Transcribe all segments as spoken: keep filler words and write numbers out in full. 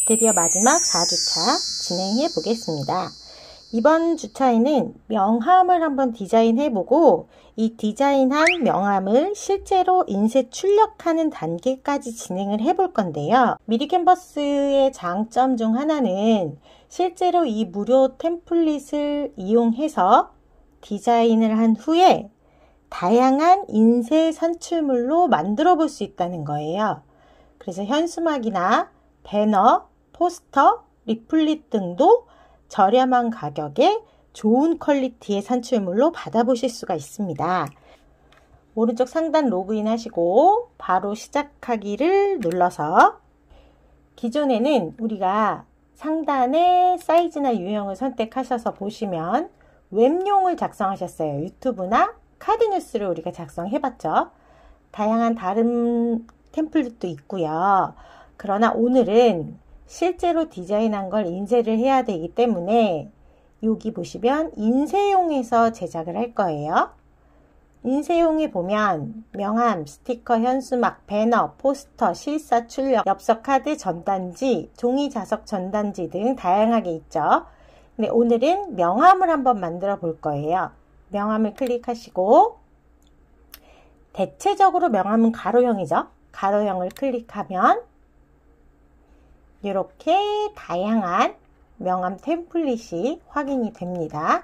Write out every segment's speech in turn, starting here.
드디어 마지막 사 주차 진행해 보겠습니다. 이번 주차에는 명함을 한번 디자인해보고 이 디자인한 명함을 실제로 인쇄 출력하는 단계까지 진행을 해볼 건데요. 미디캔버스의 장점 중 하나는 실제로 이 무료 템플릿을 이용해서 디자인을 한 후에 다양한 인쇄 산출물로 만들어 볼 수 있다는 거예요. 그래서 현수막이나 배너, 포스터, 리플릿 등도 저렴한 가격에 좋은 퀄리티의 산출물로 받아보실 수가 있습니다. 오른쪽 상단 로그인 하시고 바로 시작하기를 눌러서 기존에는 우리가 상단에 사이즈나 유형을 선택하셔서 보시면 웹용을 작성하셨어요. 유튜브나 카드뉴스를 우리가 작성해봤죠. 다양한 다른 템플릿도 있고요. 그러나 오늘은 실제로 디자인한 걸 인쇄를 해야 되기 때문에 여기 보시면 인쇄용에서 제작을 할 거예요. 인쇄용에 보면 명함, 스티커, 현수막, 배너, 포스터, 실사 출력, 엽서 카드, 전단지, 종이 자석 전단지 등 다양하게 있죠. 근데 오늘은 명함을 한번 만들어 볼 거예요. 명함을 클릭하시고 대체적으로 명함은 가로형이죠. 가로형을 클릭하면 이렇게 다양한 명함 템플릿이 확인이 됩니다.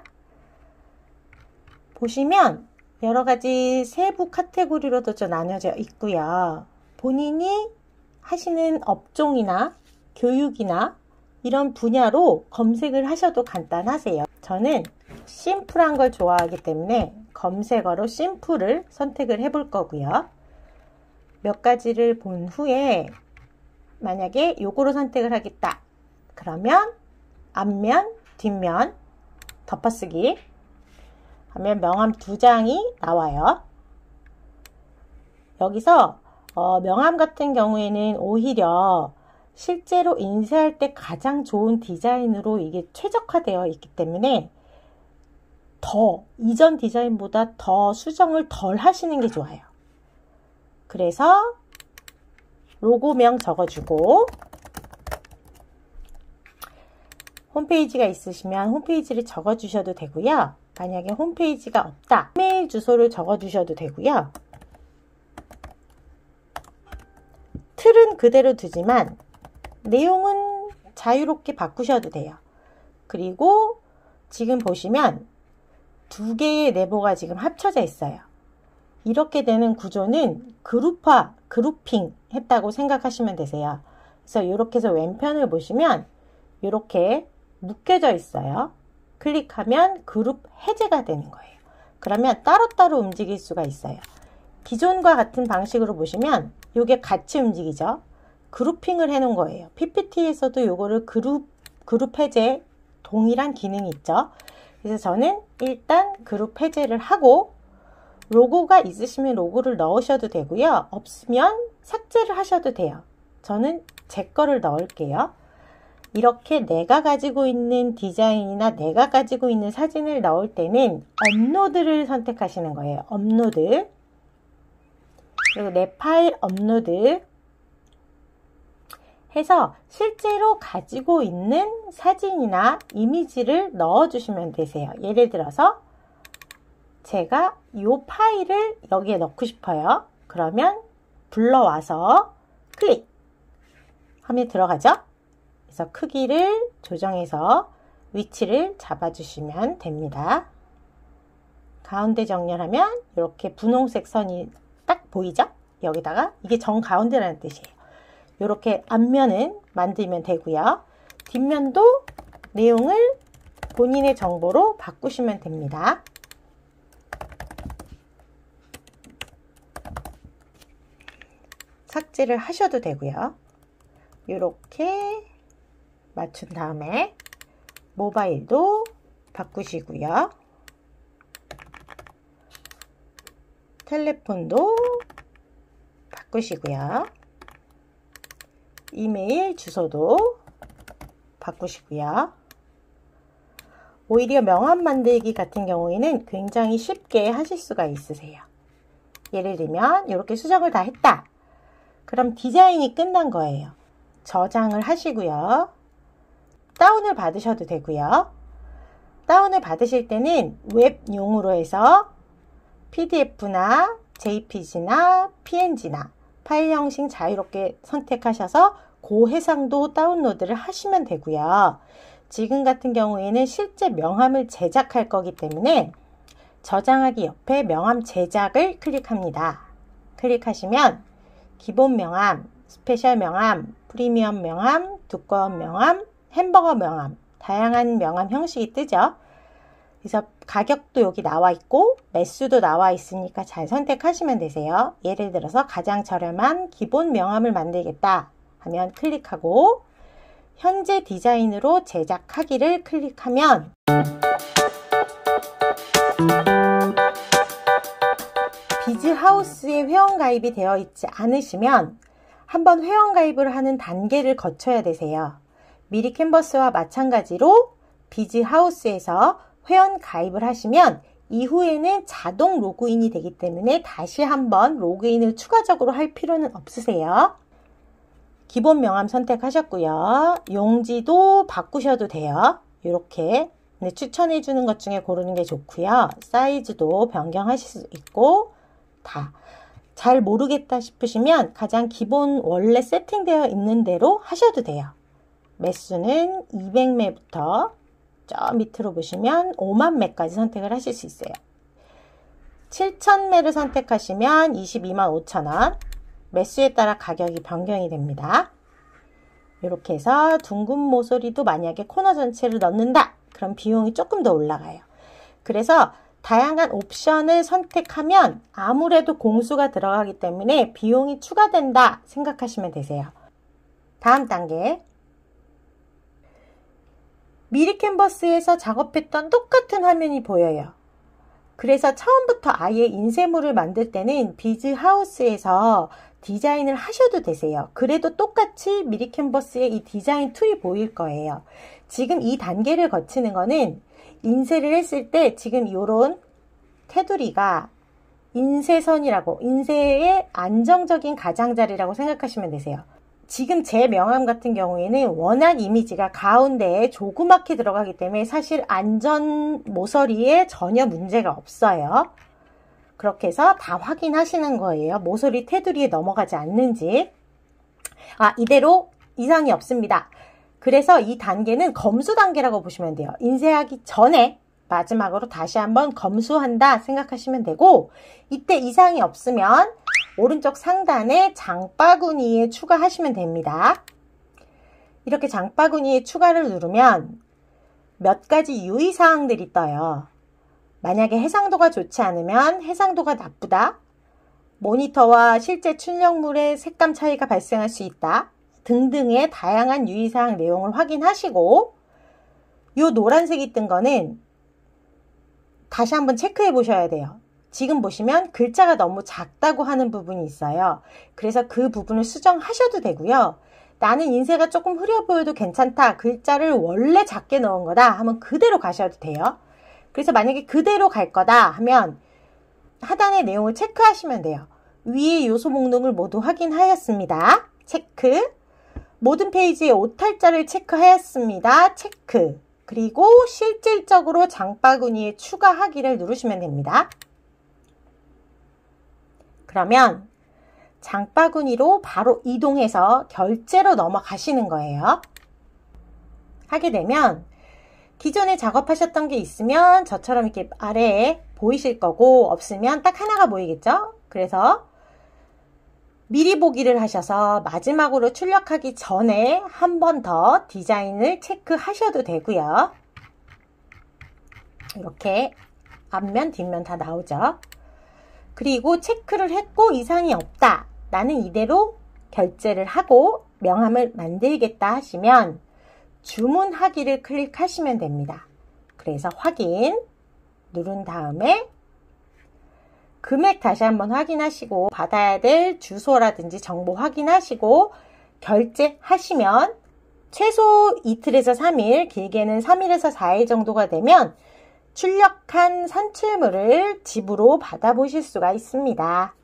보시면 여러가지 세부 카테고리로도 좀 나눠져 있고요. 본인이 하시는 업종이나 교육이나 이런 분야로 검색을 하셔도 간단하세요. 저는 심플한 걸 좋아하기 때문에 검색어로 심플을 선택을 해볼 거고요. 몇 가지를 본 후에 만약에 요거로 선택을 하겠다. 그러면 앞면, 뒷면, 덮어쓰기 하면 명함 두 장이 나와요. 여기서 어, 명함 같은 경우에는 오히려 실제로 인쇄할 때 가장 좋은 디자인으로 이게 최적화되어 있기 때문에 더 이전 디자인보다 더 수정을 덜 하시는 게 좋아요. 그래서 로고명 적어주고 홈페이지가 있으시면 홈페이지를 적어주셔도 되고요. 만약에 홈페이지가 없다, 이메일 주소를 적어주셔도 되고요. 틀은 그대로 두지만 내용은 자유롭게 바꾸셔도 돼요. 그리고 지금 보시면 두 개의 네모가 지금 합쳐져 있어요. 이렇게 되는 구조는 그룹화, 그룹핑 했다고 생각하시면 되세요. 그래서 이렇게 해서 왼편을 보시면 이렇게 묶여져 있어요. 클릭하면 그룹 해제가 되는 거예요. 그러면 따로따로 움직일 수가 있어요. 기존과 같은 방식으로 보시면 이게 같이 움직이죠. 그룹핑을 해 놓은 거예요. 피피티에서도 이거를 그룹, 그룹 해제 동일한 기능이 있죠. 그래서 저는 일단 그룹 해제를 하고 로고가 있으시면 로고를 넣으셔도 되고요. 없으면 삭제를 하셔도 돼요. 저는 제 거를 넣을게요. 이렇게 내가 가지고 있는 디자인이나 내가 가지고 있는 사진을 넣을 때는 업로드를 선택하시는 거예요. 업로드. 그리고 내 파일 업로드 해서 실제로 가지고 있는 사진이나 이미지를 넣어주시면 되세요. 예를 들어서 제가 이 파일을 여기에 넣고 싶어요. 그러면 불러와서 클릭 하면 들어가죠. 그래서 크기를 조정해서 위치를 잡아주시면 됩니다. 가운데 정렬하면 이렇게 분홍색 선이 딱 보이죠? 여기다가 이게 정가운데라는 뜻이에요. 이렇게 앞면은 만들면 되고요. 뒷면도 내용을 본인의 정보로 바꾸시면 됩니다. 삭제를 하셔도 되고요. 이렇게 맞춘 다음에 모바일도 바꾸시고요. 텔레폰도 바꾸시고요. 이메일 주소도 바꾸시고요. 오히려 명함 만들기 같은 경우에는 굉장히 쉽게 하실 수가 있으세요. 예를 들면 이렇게 수정을 다 했다. 그럼 디자인이 끝난 거예요. 저장을 하시고요. 다운을 받으셔도 되고요. 다운을 받으실 때는 웹용으로 해서 피디에프나 제이피지나 피엔지나 파일 형식 자유롭게 선택하셔서 고해상도 다운로드를 하시면 되고요. 지금 같은 경우에는 실제 명함을 제작할 거기 때문에 저장하기 옆에 명함 제작을 클릭합니다. 클릭하시면 기본 명함, 스페셜 명함, 프리미엄 명함, 두꺼운 명함, 햄버거 명함, 다양한 명함 형식이 뜨죠. 그래서 가격도 여기 나와 있고 매수도 나와 있으니까 잘 선택하시면 되세요. 예를 들어서 가장 저렴한 기본 명함을 만들겠다 하면 클릭하고 현재 디자인으로 제작하기를 클릭하면 비즈하우스에 회원가입이 되어 있지 않으시면 한번 회원가입을 하는 단계를 거쳐야 되세요. 미리 캔버스와 마찬가지로 비즈하우스에서 회원 가입을 하시면 이후에는 자동 로그인이 되기 때문에 다시 한번 로그인을 추가적으로 할 필요는 없으세요. 기본 명함 선택하셨고요. 용지도 바꾸셔도 돼요. 이렇게 추천해 주는 것 중에 고르는 게 좋고요. 사이즈도 변경하실 수 있고 다. 잘 모르겠다 싶으시면 가장 기본 원래 세팅되어 있는 대로 하셔도 돼요. 매수는 이백 매부터 저 밑으로 보시면 오만 매까지 선택을 하실 수 있어요. 칠천 매를 선택하시면 이십이만 오천 원, 매수에 따라 가격이 변경이 됩니다. 이렇게 해서 둥근 모서리도 만약에 코너 전체를 넣는다, 그럼 비용이 조금 더 올라가요. 그래서 다양한 옵션을 선택하면 아무래도 공수가 들어가기 때문에 비용이 추가된다 생각하시면 되세요. 다음 단계, 미리 캔버스에서 작업했던 똑같은 화면이 보여요. 그래서 처음부터 아예 인쇄물을 만들 때는 비즈하우스에서 디자인을 하셔도 되세요. 그래도 똑같이 미리 캔버스에 이 디자인 툴이 보일 거예요. 지금 이 단계를 거치는 거는 인쇄를 했을 때 지금 이런 테두리가 인쇄선이라고, 인쇄의 안정적인 가장자리라고 생각하시면 되세요. 지금 제 명함 같은 경우에는 워낙 이미지가 가운데에 조그맣게 들어가기 때문에 사실 안전 모서리에 전혀 문제가 없어요. 그렇게 해서 다 확인하시는 거예요. 모서리 테두리에 넘어가지 않는지. 아, 이대로 이상이 없습니다. 그래서 이 단계는 검수 단계라고 보시면 돼요. 인쇄하기 전에 마지막으로 다시 한번 검수한다 생각하시면 되고, 이때 이상이 없으면 오른쪽 상단에 장바구니에 추가하시면 됩니다. 이렇게 장바구니에 추가를 누르면 몇 가지 유의사항들이 떠요. 만약에 해상도가 좋지 않으면 해상도가 나쁘다, 모니터와 실제 출력물의 색감 차이가 발생할 수 있다 등등의 다양한 유의사항 내용을 확인하시고, 이 노란색이 뜬 거는 다시 한번 체크해 보셔야 돼요. 지금 보시면 글자가 너무 작다고 하는 부분이 있어요. 그래서 그 부분을 수정하셔도 되고요. 나는 인쇄가 조금 흐려 보여도 괜찮다, 글자를 원래 작게 넣은 거다 하면 그대로 가셔도 돼요. 그래서 만약에 그대로 갈 거다 하면 하단의 내용을 체크하시면 돼요. 위의 요소 목록을 모두 확인하였습니다. 체크. 모든 페이지의 오탈자를 체크하였습니다. 체크. 그리고 실질적으로 장바구니에 추가하기를 누르시면 됩니다. 그러면 장바구니로 바로 이동해서 결제로 넘어가시는 거예요. 하게 되면 기존에 작업하셨던 게 있으면 저처럼 이렇게 아래에 보이실 거고, 없으면 딱 하나가 보이겠죠? 그래서 미리 보기를 하셔서 마지막으로 출력하기 전에 한 번 더 디자인을 체크하셔도 되고요. 이렇게 앞면, 뒷면 다 나오죠. 그리고 체크를 했고 이상이 없다, 나는 이대로 결제를 하고 명함을 만들겠다 하시면 주문하기를 클릭하시면 됩니다. 그래서 확인 누른 다음에 금액 다시 한번 확인하시고 받아야 될 주소라든지 정보 확인하시고 결제하시면 최소 이틀에서 삼 일, 길게는 삼 일에서 사 일 정도가 되면 출력한 산출물을 집으로 받아보실 수가 있습니다.